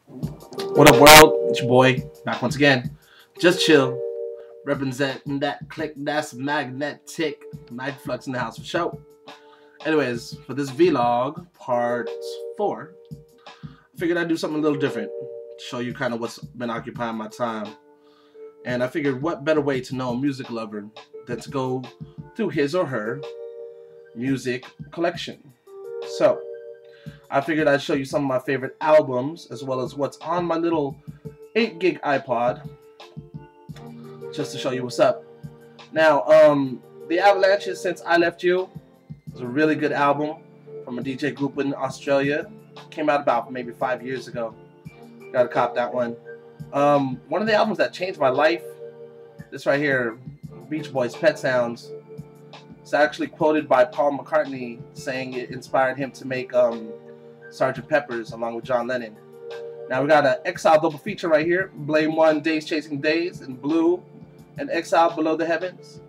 What up, world? It's your boy, back once again. Just chill, representing that click that's magnetic. Magflux in the house for show. Anyways, for this vlog, part 4, I figured I'd do something a little different. Show you kind of what's been occupying my time. And I figured what better way to know a music lover than to go through his or her music collection. So, I figured I'd show you some of my favorite albums as well as what's on my little 8 gig iPod just to show you what's up. Now, The Avalanches Since I Left You is a really good album from a DJ group in Australia. Came out about maybe 5 years ago. Gotta cop that one. One of the albums that changed my life, this right here, Beach Boys' Pet Sounds. It's actually quoted by Paul McCartney saying it inspired him to make Sgt. Pepper's along with John Lennon. Now we got an Exile double feature right here. Blame One, Days Chasing Days in blue, and Exile Below the Heavens.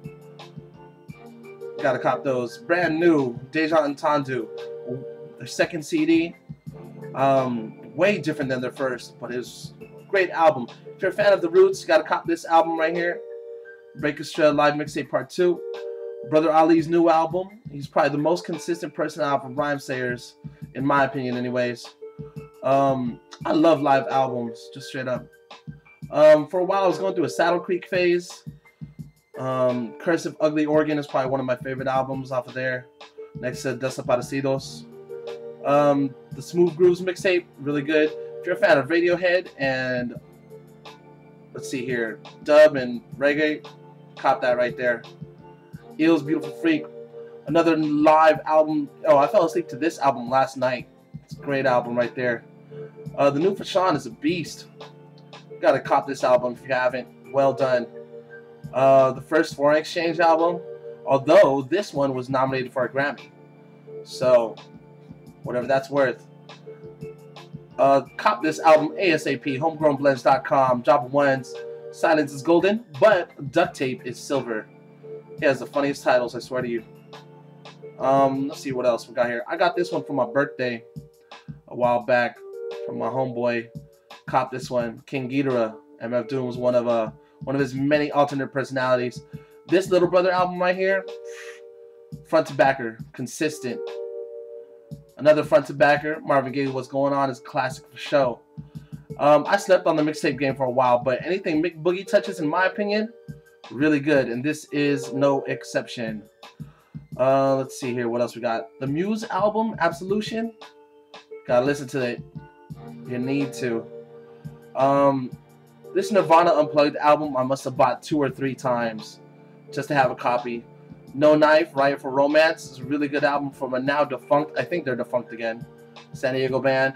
Gotta cop those. Brand new Deja Entendu, their second CD. Way different than their first, but it's a great album. If you're a fan of The Roots, you gotta cop this album right here. Break Straight Live Mixtape Part 2. Brother Ali's new album. He's probably the most consistent person out of Rhymesayers, in my opinion anyways. I love live albums, just straight up. For a while I was going through a Saddle Creek phase. Cursive Ugly Organ is probably one of my favorite albums off of there, next to Desaparecidos. The Smooth Grooves mixtape, really good. If you're a fan of Radiohead and, let's see here, dub and reggae, cop that right there. Eel's Beautiful Freak, another live album. Oh, I fell asleep to this album last night. It's a great album right there. The new Fashawn is a beast. Gotta cop this album if you haven't. Well done. The first Foreign Exchange album, although this one was nominated for a Grammy. So, whatever that's worth. Cop this album ASAP. Homegrownblends.com. Job of Ones. Silence is golden, but duct tape is silver. He has the funniest titles, I swear to you. Let's see what else we got here. I got this one for my birthday a while back from my homeboy. Cop this one. King Ghidorah. MF Doom was one of his many alternate personalities. This Little Brother album right here, front to backer, consistent. Another front to backer, Marvin Gaye, What's Going On, is a classic for show. I slept on the mixtape game for a while, but anything Mick Boogie touches, in my opinion, really good, and this is no exception. Let's see here, what else we got? The Muse album, Absolution. Gotta listen to it. You need to. This Nirvana Unplugged album, I must have bought 2 or 3 times just to have a copy. No Knife, Riot for Romance is a really good album from a now defunct, I think they're defunct again, San Diego band.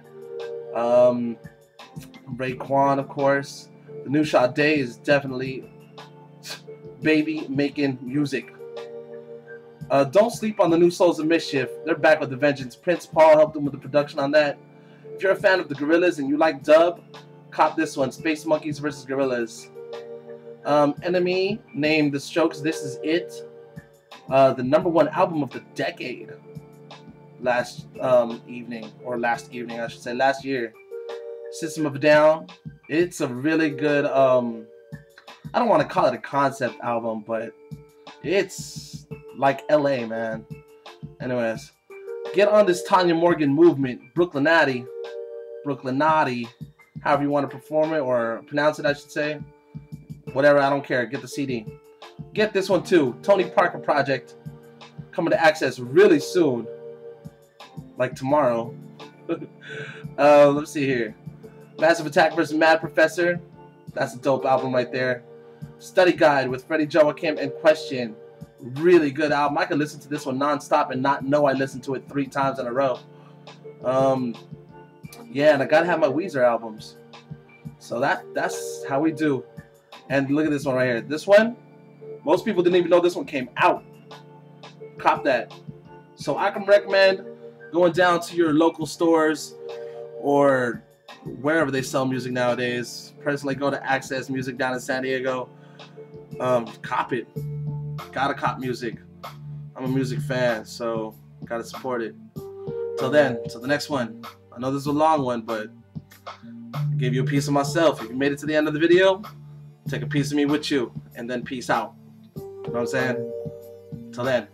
Raekwon, of course. The new Sade is definitely baby making music. Don't sleep on the new Souls of Mischief. They're back with a vengeance. Prince Paul helped them with the production on that. If you're a fan of the Gorillaz and you like dub, cop this one. Space Monkeys vs. Gorillaz. Enemy named The Strokes This Is It the #1 album of the decade last evening, or last evening I should say, last year. System of a Down. It's a really good, I don't want to call it a concept album, but it's like LA, man. Anyways, get on this Tanya Morgan movement. Brooklynati, however you want to perform it or pronounce it, I should say. Whatever, I don't care. Get the CD. Get this one too. Tony Parker Project, coming to Access really soon, like tomorrow. Let's see here. Massive Attack vs. Mad Professor. That's a dope album right there. Study Guide with Freddie Joachim and Question. Really good album. I could listen to this one non-stop and not know I listened to it 3 times in a row. Yeah, and I gotta have my Weezer albums. So that's how we do. And look at this one right here. This one, most people didn't even know this one came out. Cop that. So I can recommend going down to your local stores or wherever they sell music nowadays. Personally, go to Access Music down in San Diego. Cop it. Gotta cop music. I'm a music fan, so gotta support it. Till then, till the next one. I know this is a long one, but I gave you a piece of myself. If you made it to the end of the video, take a piece of me with you, and then peace out. You know what I'm saying? Till then.